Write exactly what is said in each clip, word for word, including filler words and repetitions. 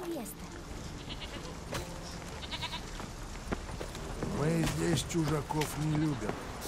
невеста. Мы здесь чужаков не любим.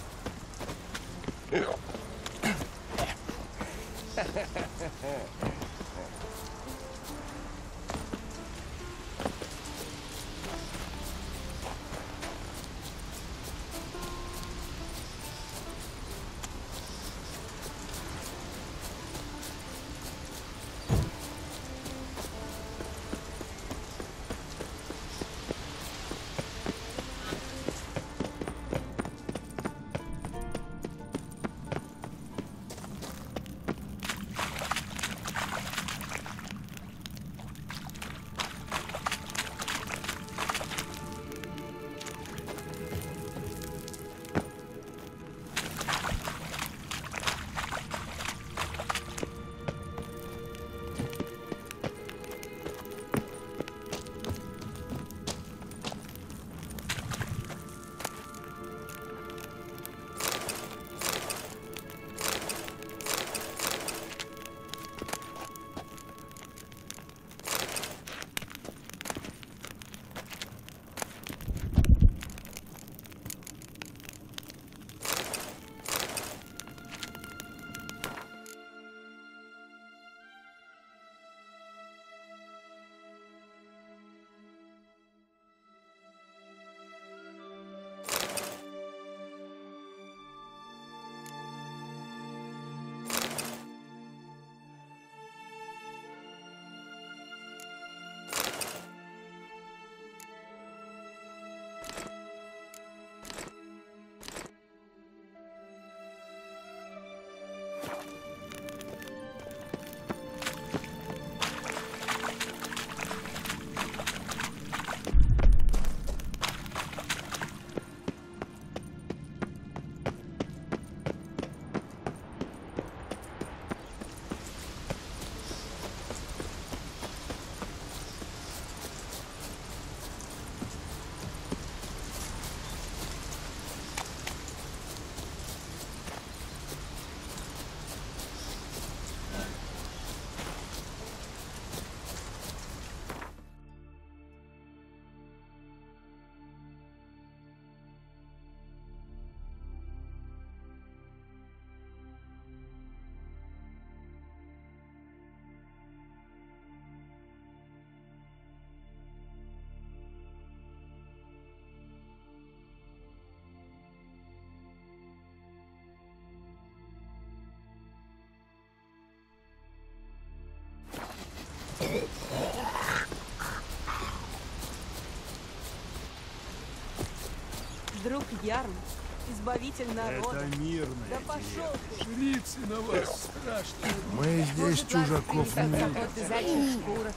Друг Ярл, избавитель народа. Это мирная Да пошел ты! Жрицы на вас страшно. Мы здесь чужаков не любим. Вот из зайчих шкурок.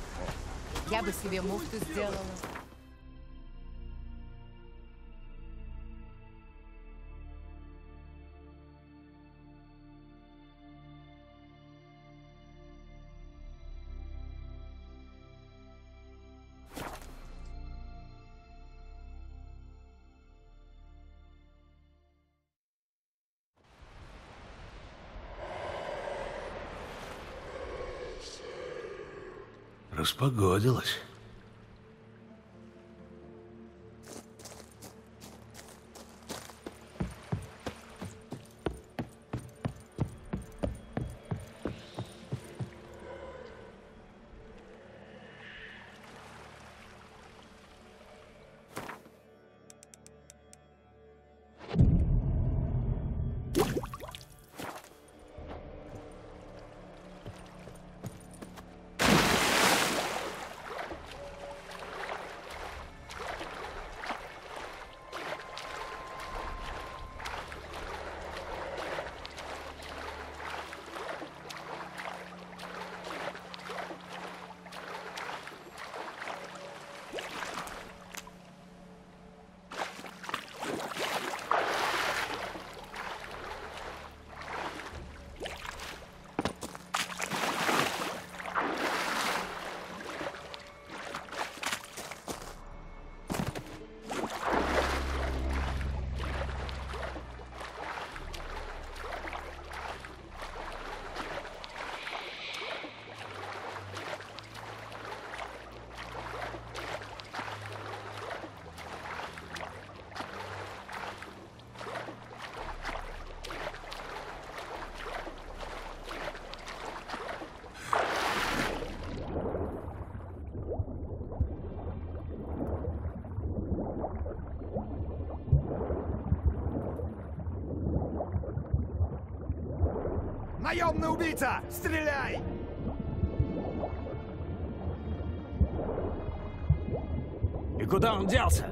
Я бы себе муфту сделала. Распогодилось. Наемный убийца! Стреляй! И куда он делся?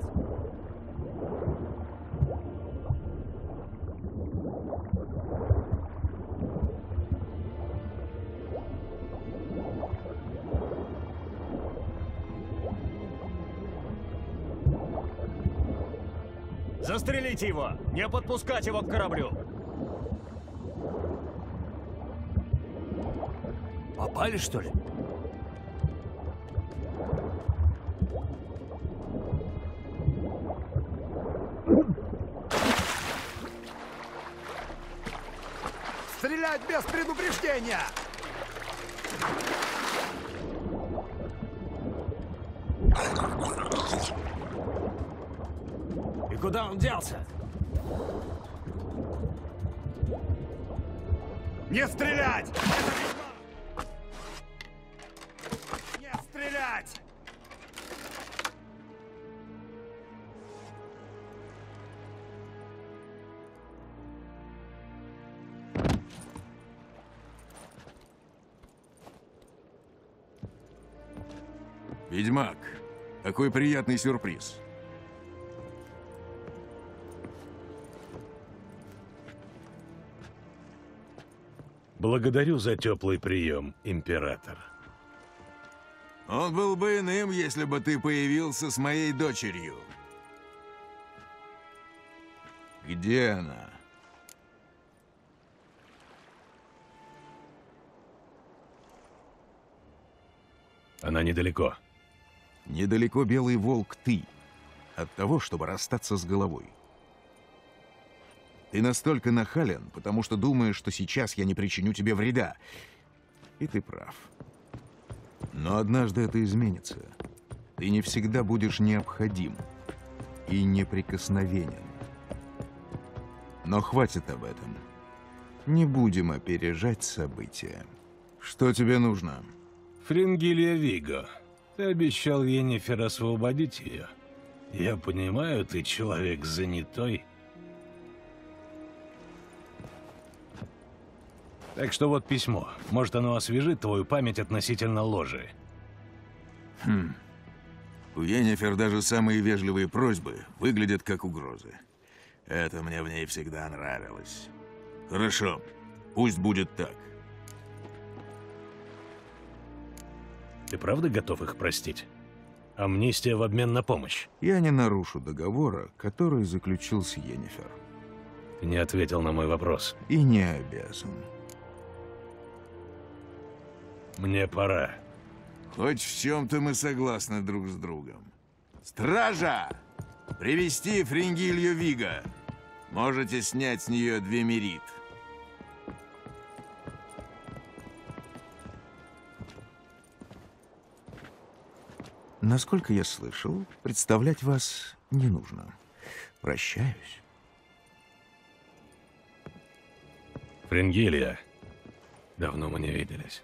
Застрелите его! Не подпускать его к кораблю! Попали, что ли? Стрелять без предупреждения! И куда он делся? Не стрелять! Это ведьма! Не стрелять! Ведьмак, какой приятный сюрприз. Благодарю за теплый прием, император. Он был бы иным, если бы ты появился с моей дочерью. Где она? Она недалеко. Недалеко белый волк ты. От того, чтобы расстаться с головой. Ты настолько нахален, потому что думаешь, что сейчас я не причиню тебе вреда. И ты прав. Но однажды это изменится. Ты не всегда будешь необходим и неприкосновенен. Но хватит об этом. Не будем опережать события. Что тебе нужно? Фрингилия Виго. Ты обещал Йеннифер освободить ее. Я понимаю, ты человек занятой. Так что вот письмо. Может, оно освежит твою память относительно ложи. Хм. У Йеннифер даже самые вежливые просьбы выглядят как угрозы. Это мне в ней всегда нравилось. Хорошо, пусть будет так. Ты правда готов их простить? Амнистия в обмен на помощь. Я не нарушу договора, который заключил с Йеннифер. Ты не ответил на мой вопрос. И не обязан. Мне пора. Хоть в чем-то мы согласны друг с другом. Стража! Привести Фрингилью Виго. Можете снять с нее двемерит. Насколько я слышал, представлять вас не нужно. Прощаюсь. Фрингилия. Давно мы не виделись.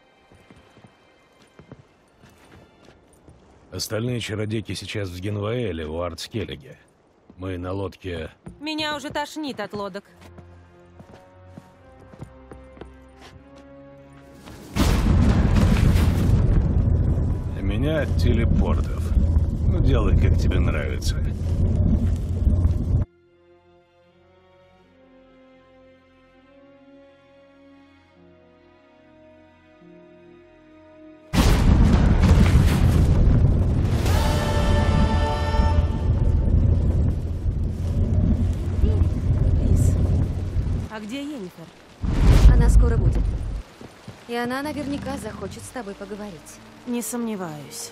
Остальные чародейки сейчас в Генваэле у Артскеллиге. Мы на лодке... Меня уже тошнит от лодок. А меня от телепортов. Ну, делай, как тебе нравится. А где Йеннифер? Она скоро будет. И она наверняка захочет с тобой поговорить. Не сомневаюсь.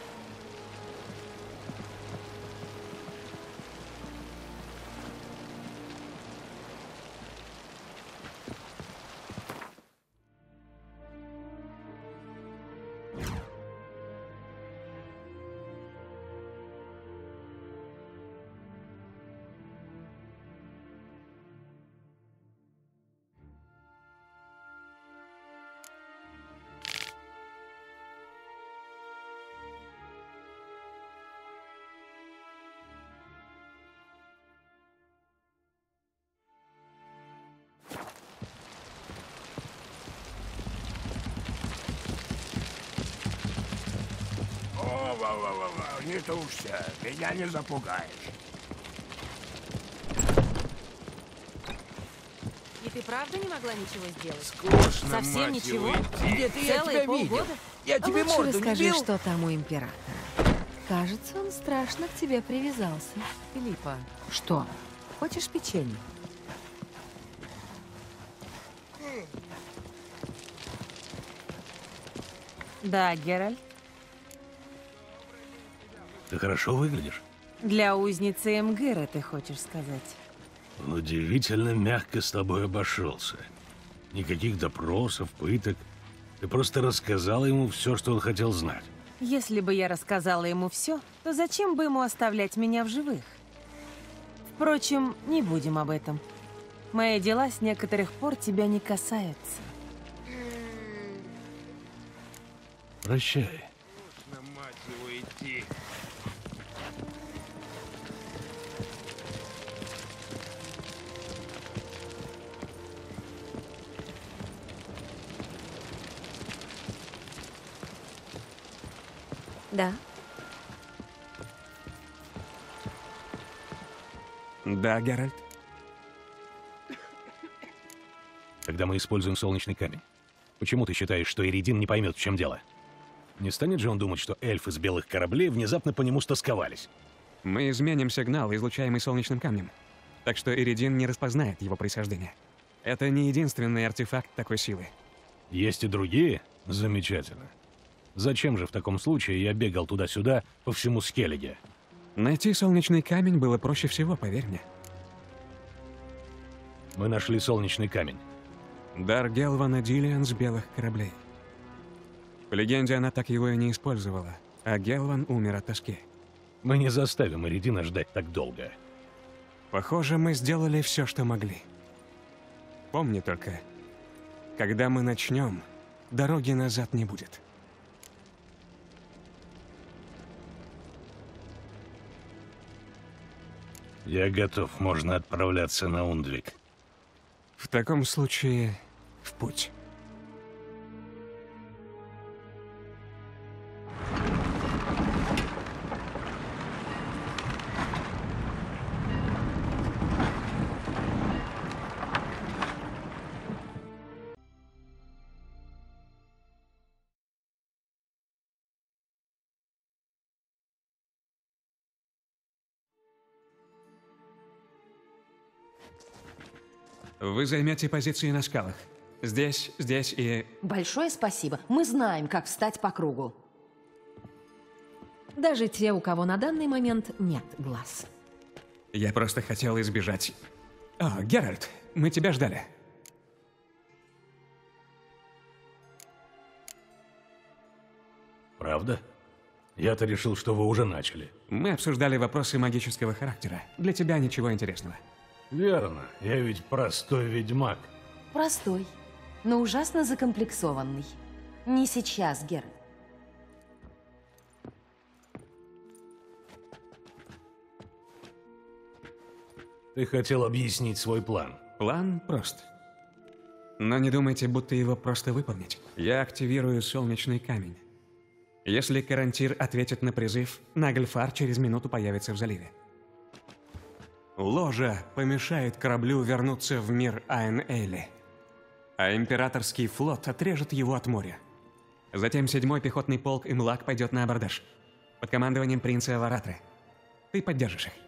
Во-во-во-во, не тушься, меня не запугаешь. И ты правда не могла ничего сделать? Скучно, Совсем мать ничего? его, идти. Где ты, я Целые тебя полгода? видел? Я тебе Лучше морду не расскажи, бил? что там у императора. Кажется, он страшно к тебе привязался. Филиппа, что? Хочешь печенье? Да, Геральт. Ты хорошо выглядишь. Для узницы Эмгыра, ты хочешь сказать? Он удивительно мягко с тобой обошелся. Никаких допросов, пыток. Ты просто рассказала ему все, что он хотел знать. Если бы я рассказала ему все, то зачем бы ему оставлять меня в живых? Впрочем, не будем об этом. Мои дела с некоторых пор тебя не касаются. Прощай. На мать его идти. Да. Да, Геральт? Когда мы используем солнечный камень, почему ты считаешь, что Иридин не поймет, в чем дело? Не станет же он думать, что эльфы с белых кораблей внезапно по нему стосковались? Мы изменим сигнал, излучаемый солнечным камнем. Так что Иридин не распознает его происхождение. Это не единственный артефакт такой силы. Есть и другие? Замечательно. Зачем же в таком случае я бегал туда-сюда по всему Скеллиге? Найти солнечный камень было проще всего, поверь мне. Мы нашли солнечный камень. Дар Гелвана Диллиан с белых кораблей. По легенде, она так его и не использовала, а Гелван умер от тоски. Мы не заставим Иридина ждать так долго. Похоже, мы сделали все, что могли. Помни только, когда мы начнем, дороги назад не будет. Я готов, можно отправляться на Ундвик. В таком случае, в путь. Вы займете позиции на скалах. Здесь, здесь и... Большое спасибо. Мы знаем, как встать по кругу. Даже те, у кого на данный момент нет глаз. Я просто хотел избежать... О, Геральт, мы тебя ждали. Правда? Я-то решил, что вы уже начали. Мы обсуждали вопросы магического характера. Для тебя ничего интересного. Верно, я ведь простой ведьмак. Простой, но ужасно закомплексованный. Не сейчас, Геральт. Ты хотел объяснить свой план. План прост. Но не думайте, будто его просто выполнить. Я активирую солнечный камень. Если Карантир ответит на призыв, Нагльфар через минуту появится в заливе. Ложа помешает кораблю вернуться в мир Айн-Эйли, а императорский флот отрежет его от моря. Затем седьмой пехотный полк Имлак пойдет на абордаж под командованием принца Аваратры. Ты поддержишь их.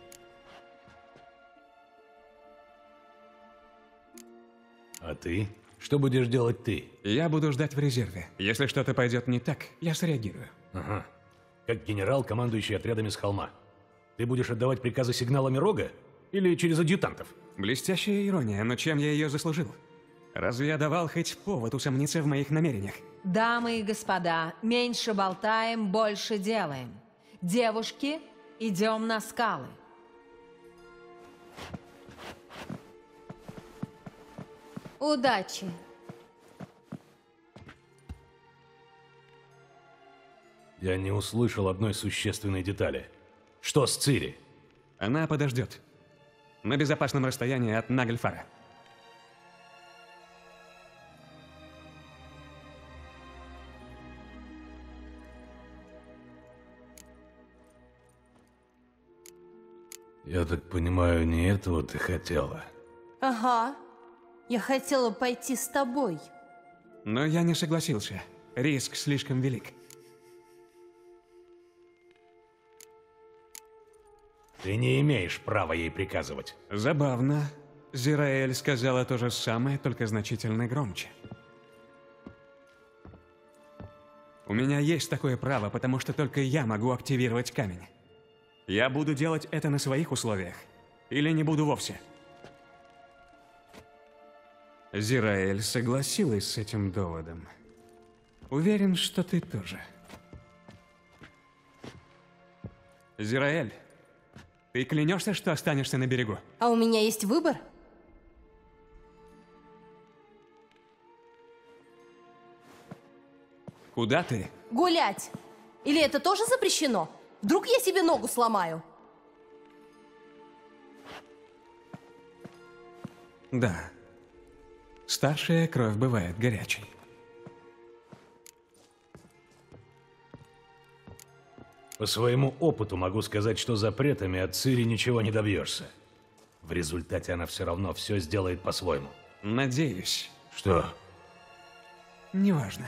А ты? Что будешь делать ты? Я буду ждать в резерве. Если что-то пойдет не так, я среагирую. Ага. Как генерал, командующий отрядами с холма. Ты будешь отдавать приказы сигналами рога? Или через адъютантов? Блестящая ирония, но чем я ее заслужил? Разве я давал хоть повод усомниться в моих намерениях? Дамы и господа, меньше болтаем, больше делаем. Девушки, идем на скалы. Удачи. Я не услышал одной существенной детали. Что с Цири? Она подождет. На безопасном расстоянии от Нагльфара. Я так понимаю, не этого ты хотела? Ага. Я хотела пойти с тобой. Но я не согласился. Риск слишком велик. Ты не имеешь права ей приказывать. Забавно. Зираэль сказала то же самое, только значительно громче. У меня есть такое право, потому что только я могу активировать камень. Я буду делать это на своих условиях. Или не буду вовсе. Зираэль согласилась с этим доводом. Уверен, что ты тоже. Зираэль, ты клянешься, что останешься на берегу? А у меня есть выбор? Куда ты? Гулять. Или это тоже запрещено? Вдруг я себе ногу сломаю? Да. Старшая кровь бывает горячей. По своему опыту могу сказать, что запретами от Цири ничего не добьешься. В результате она все равно все сделает по-своему. Надеюсь. Что? Неважно.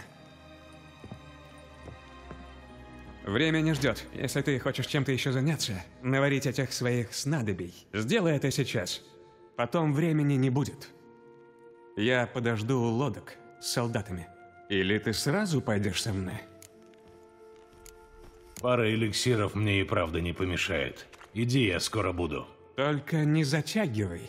Время не ждет. Если ты хочешь чем-то еще заняться, наварить этих своих снадобий, сделай это сейчас. Потом времени не будет. Я подожду у лодок с солдатами. Или ты сразу пойдешь со мной? Пара эликсиров мне и правда не помешает. Иди, я скоро буду. Только не затягивай.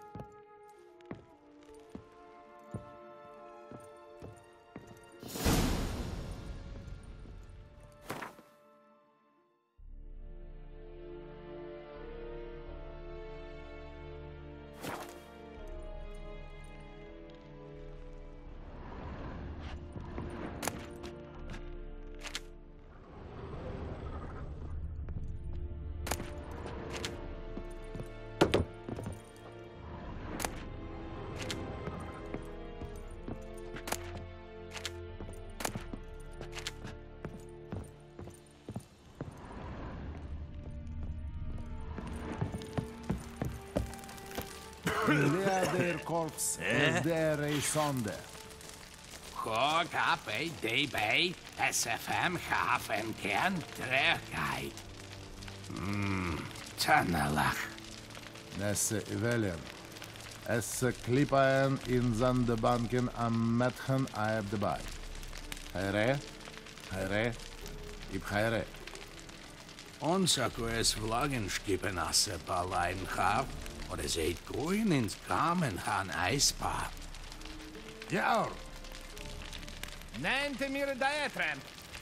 Leder korps is der Reisonde. Hog up a D B, S F M hafen kern terugheid. Hmm, Tannelach. Nesse Ivelian. Esse klippaen in zandebanken am metchen aeb de bij. Хайре, хайре, ib хайре. Unser Kurs Vlagenskippen asse Balein haf, oder seht grün ins Kamen han Eispa. Ja. Nente mir daetrem.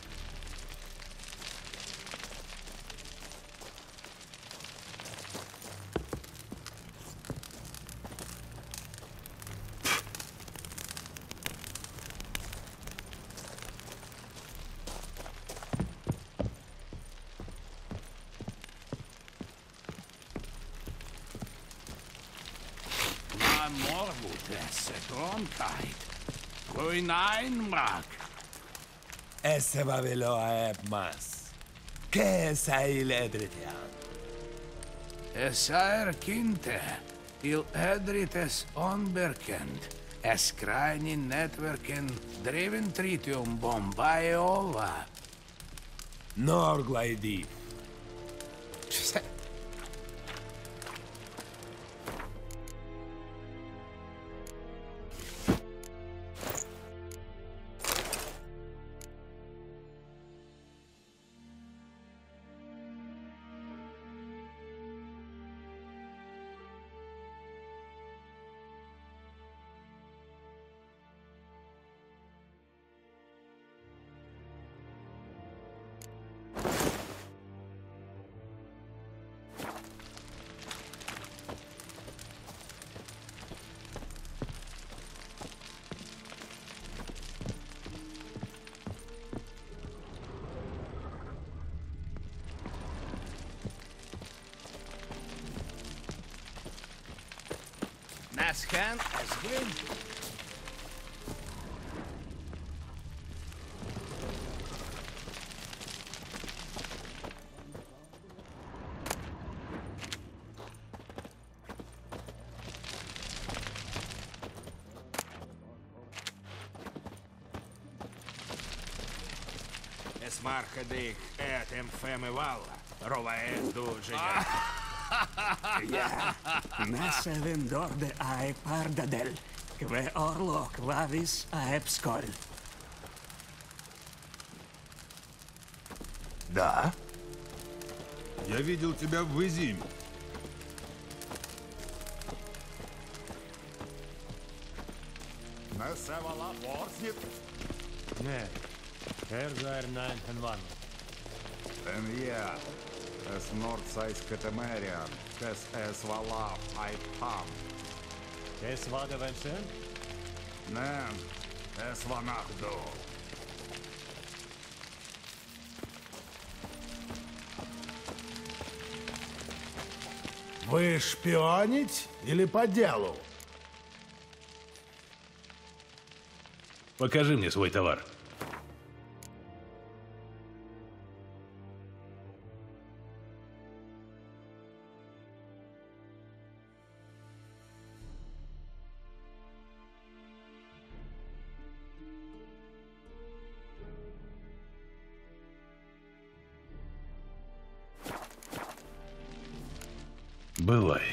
Morgutesse Tromkeit. Grün einmak. Esse vavelo aeb mas. Che sei ledritian? Esaer kinte. Il edrites onberkend. Es krajni netwerken driven tritium bombae ova. Norglaidi. Nascan as green. markedik etem femivalla. Rovaet dužega. Ja, nasa vendor de ae pardadel, kve orlo kvavis aepskol. Да? Я видел тебя в Изиме. Nesevalla Warsnit. Nee, er zijn nein van wan. En ja, es Nordsais Katemerian, kes es Valaf Aipham. Kes vada vensen? Nem, es Vanachdo. Вы шпионить или по делу? Покажи мне свой товар. Бывай.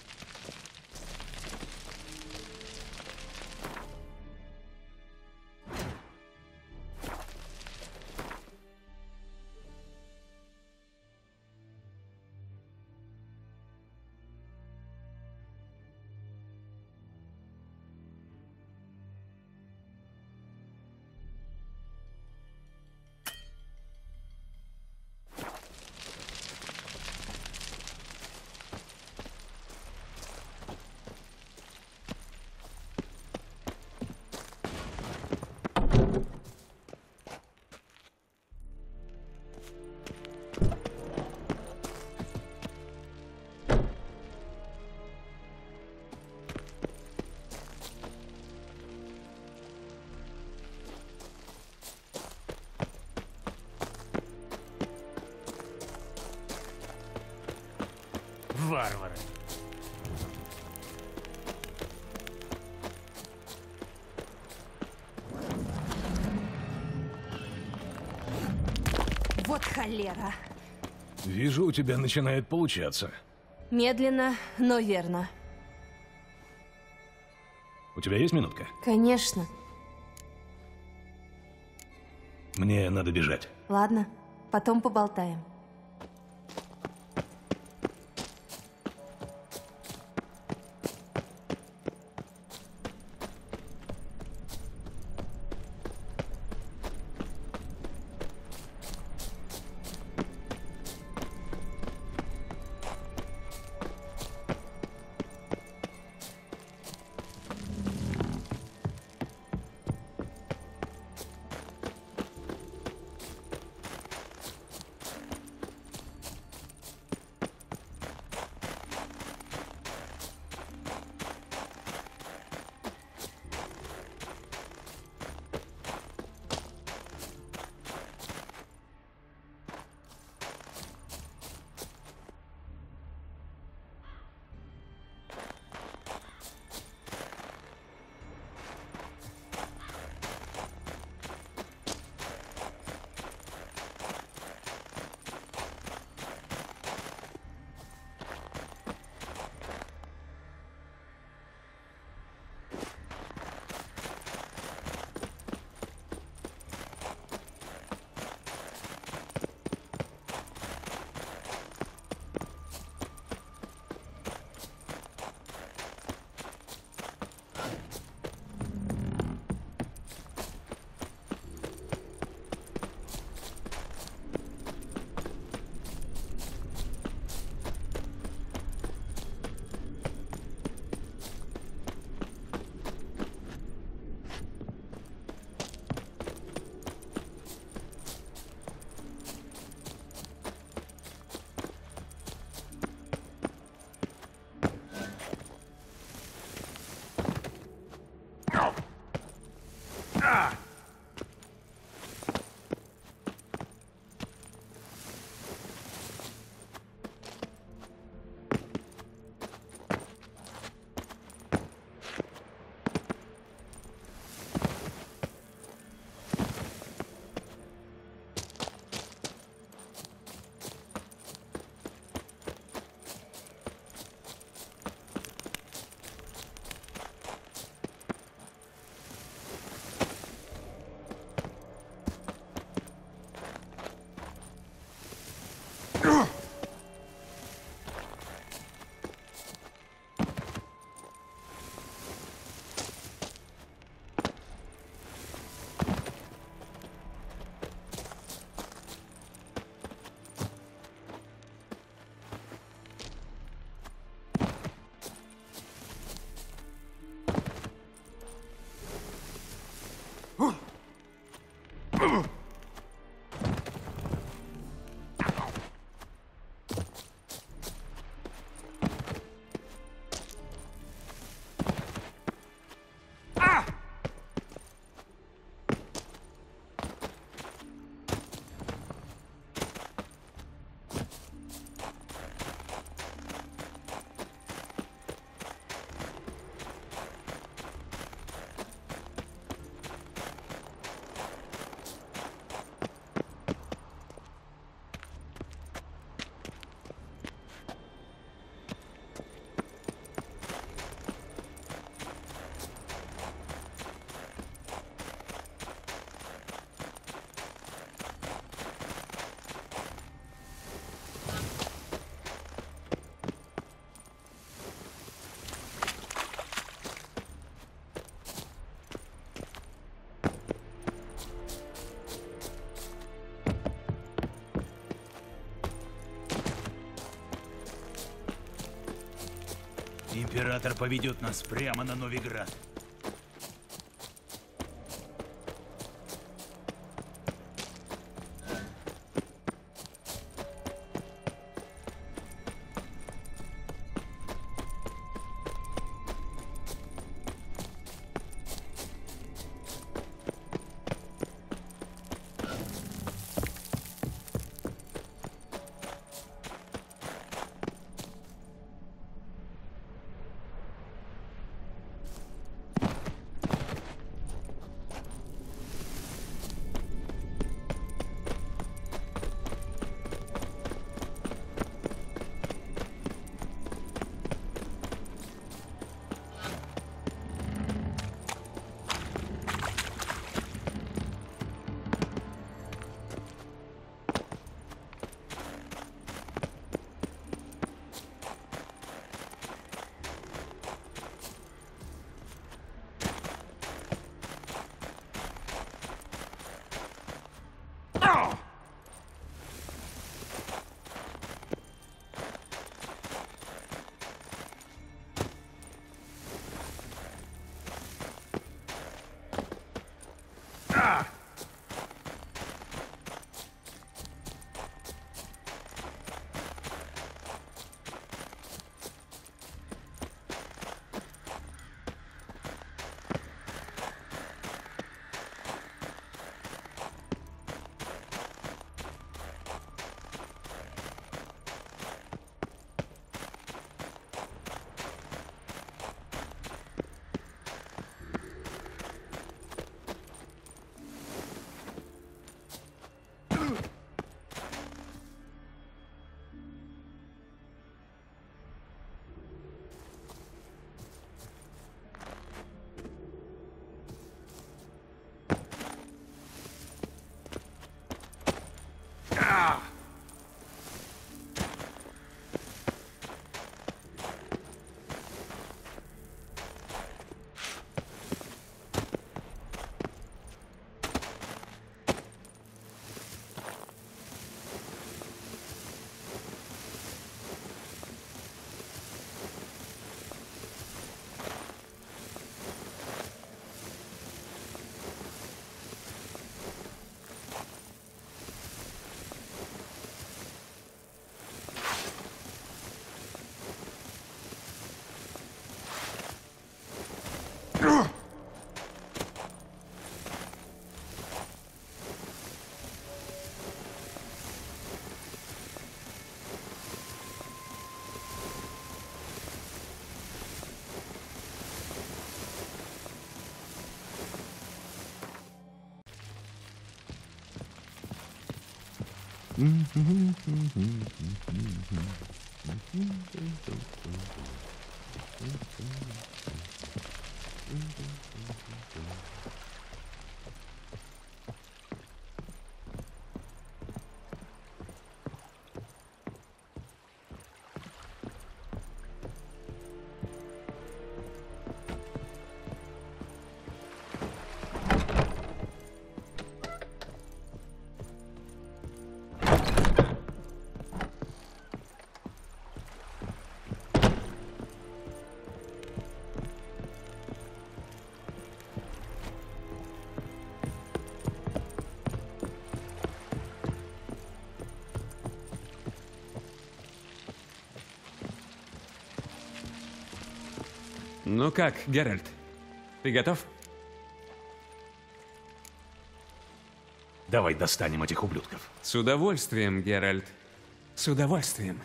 Варвары. Вот холера. Вижу, у тебя начинает получаться. Медленно, но верно. У тебя есть минутка? Конечно. Мне надо бежать. Ладно, потом поболтаем. Император поведет нас прямо на Новиград. Ну как, Геральт, ты готов? Давай достанем этих ублюдков. С удовольствием, Геральт. С удовольствием.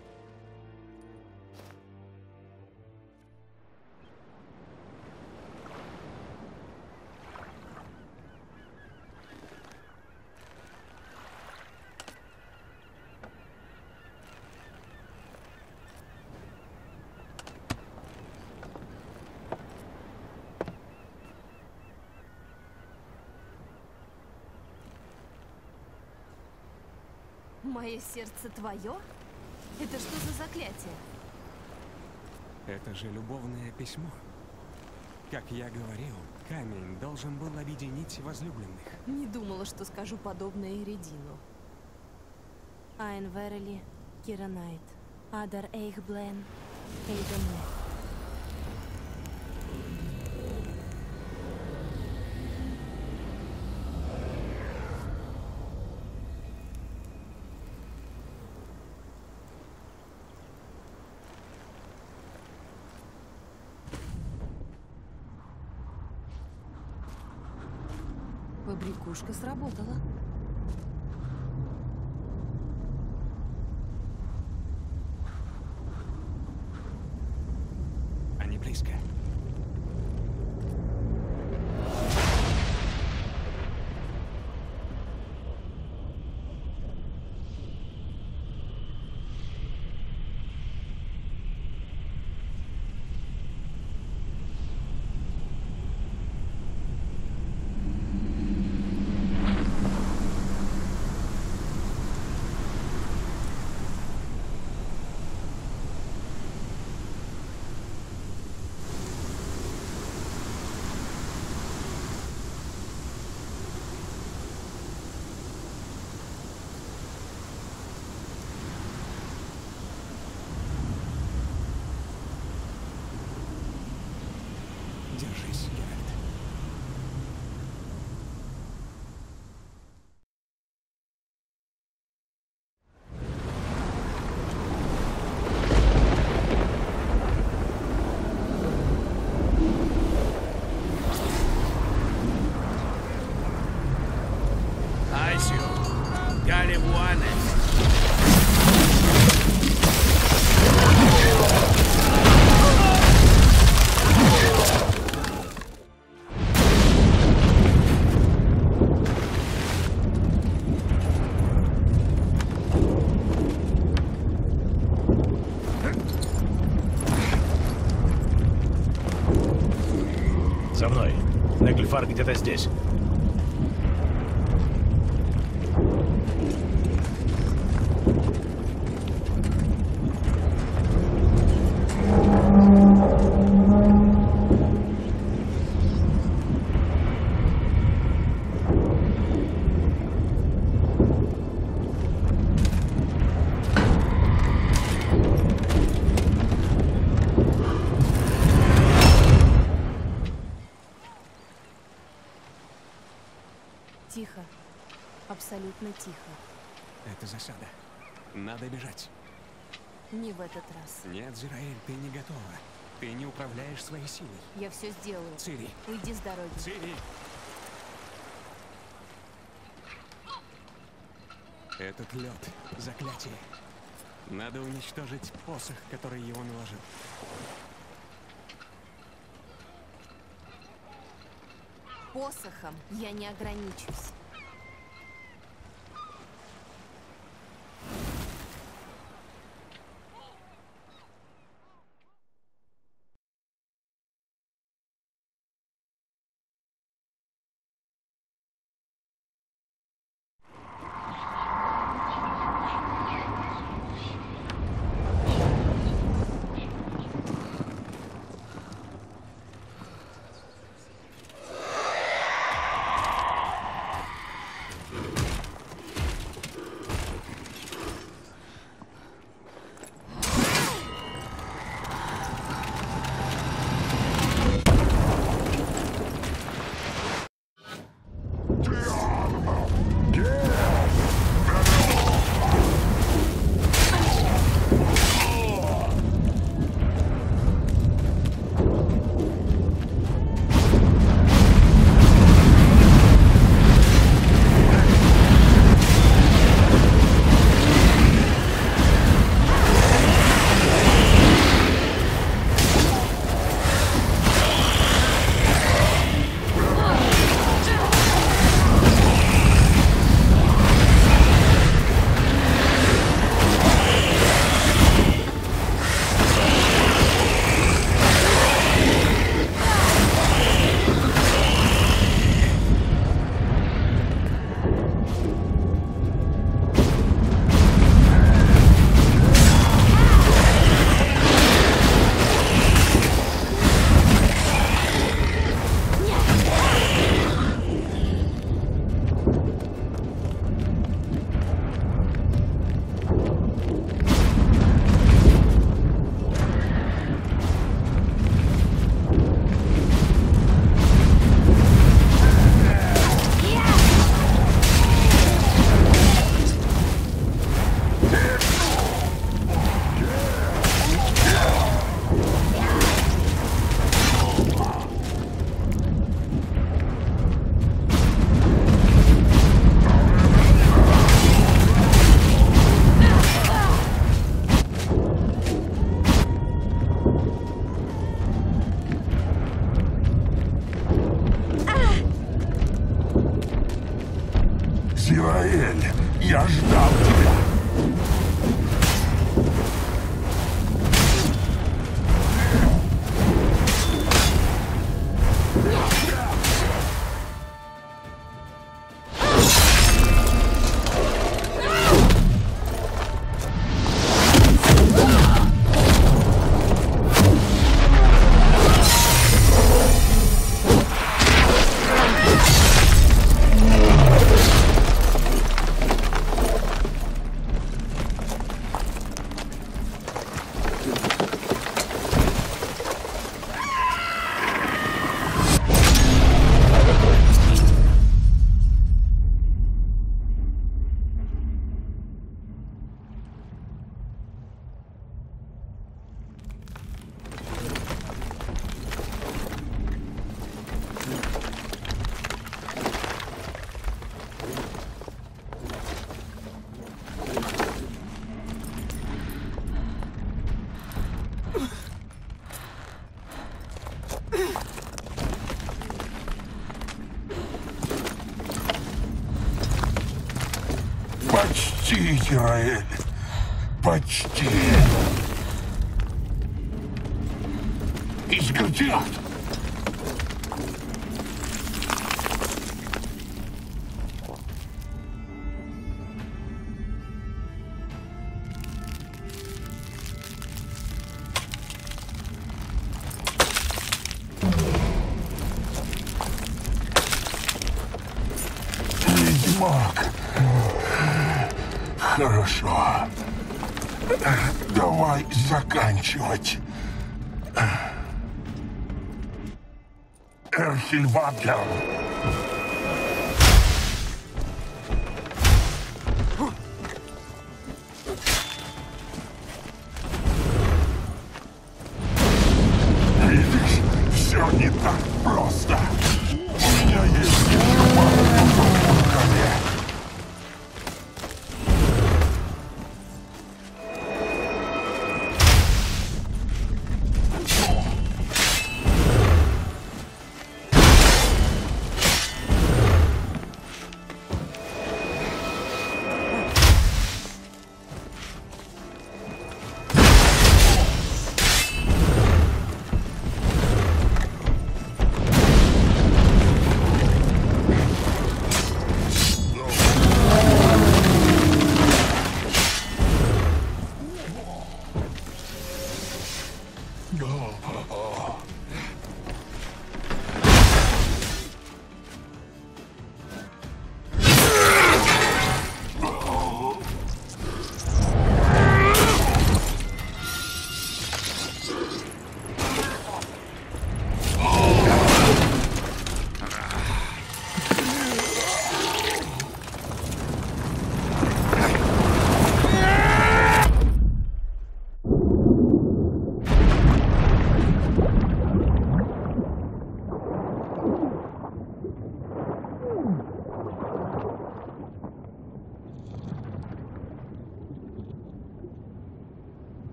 Мое сердце твое? Это что за заклятие? Это же любовное письмо. Как я говорил, камень должен был объединить возлюбленных. Не думала, что скажу подобное Эридину. Айн Верели, Кира Найт, Адар Эйхблен, Эйдене. Побрякушка сработала. Они близко. Держись, Геральт. Айсио, Галивуане. За мной. Негльфар где-то здесь. Тихо. Абсолютно тихо. Это засада. Надо бежать. Не в этот раз. Нет, Зираэль, ты не готова. Ты не управляешь своей силой. Я все сделаю. Цири. Уйди с дороги. Цири. Этот лед — заклятие. Надо уничтожить посох, который его наложил. Посохом я не ограничусь. Азираэль, я ждал тебя. Почти, Азираэль. Почти. Изготят. Ведьмак. Хорошо. Давай заканчивать. Эрхельвадлер.